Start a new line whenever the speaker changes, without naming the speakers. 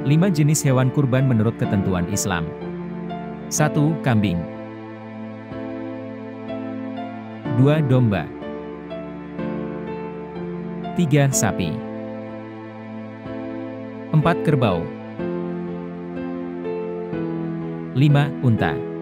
5 jenis hewan kurban menurut ketentuan Islam. 1. Kambing. 2. Domba. 3. Sapi. 4. Kerbau. 5. Unta.